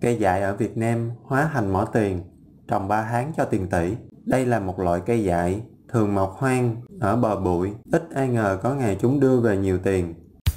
Cây dại ở Việt Nam hóa thành mỏ tiền, trồng 3 tháng cho tiền tỷ. Đây là một loại cây dại thường mọc hoang ở bờ bụi, ít ai ngờ có ngày chúng đưa về nhiều tiền.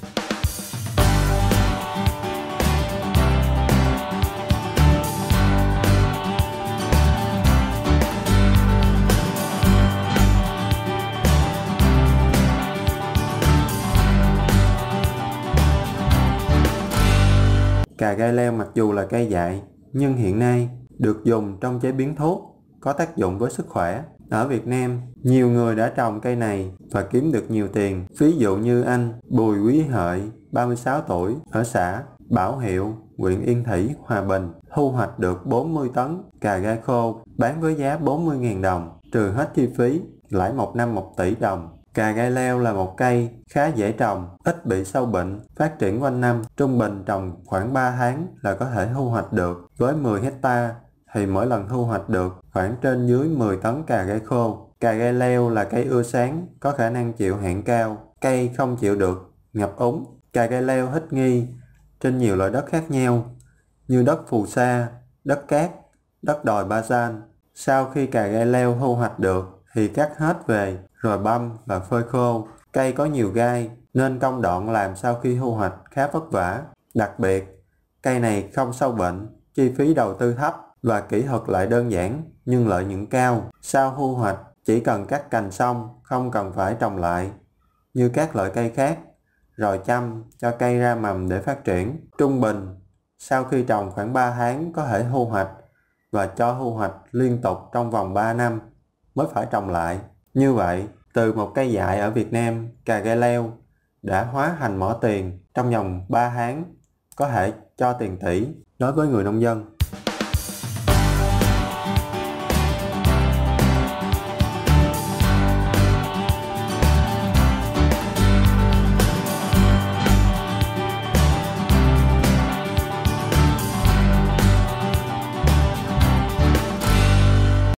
Cà gai leo mặc dù là cây dại, nhưng hiện nay được dùng trong chế biến thuốc, có tác dụng với sức khỏe. Ở Việt Nam, nhiều người đã trồng cây này và kiếm được nhiều tiền. Ví dụ như anh Bùi Quý Hợi, 36 tuổi, ở xã Bảo Hiệu, huyện Yên Thủy, Hòa Bình, thu hoạch được 40 tấn cà gai khô, bán với giá 40.000 đồng, trừ hết chi phí, lãi một năm 1 tỷ đồng. Cà gai leo là một cây khá dễ trồng, ít bị sâu bệnh, phát triển quanh năm. Trung bình trồng khoảng 3 tháng là có thể thu hoạch được. Với 10 hecta thì mỗi lần thu hoạch được khoảng trên dưới 10 tấn cà gai khô. Cà gai leo là cây ưa sáng, có khả năng chịu hạn cao. Cây không chịu được ngập úng. Cà gai leo thích nghi trên nhiều loại đất khác nhau như đất phù sa, đất cát, đất đồi ba gian. Sau khi cà gai leo thu hoạch được thì cắt hết về rồi băm và phơi khô. Cây có nhiều gai nên công đoạn làm sau khi thu hoạch khá vất vả. Đặc biệt, cây này không sâu bệnh, chi phí đầu tư thấp và kỹ thuật lại đơn giản nhưng lợi nhuận cao. Sau thu hoạch chỉ cần cắt cành xong, không cần phải trồng lại như các loại cây khác, rồi chăm cho cây ra mầm để phát triển. Trung bình, sau khi trồng khoảng 3 tháng có thể thu hoạch và cho thu hoạch liên tục trong vòng 3 năm mới phải trồng lại. Như vậy, từ một cây dại ở Việt Nam, cà gai leo đã hóa thành mỏ tiền trong vòng 3 tháng, có thể cho tiền tỷ đối với người nông dân.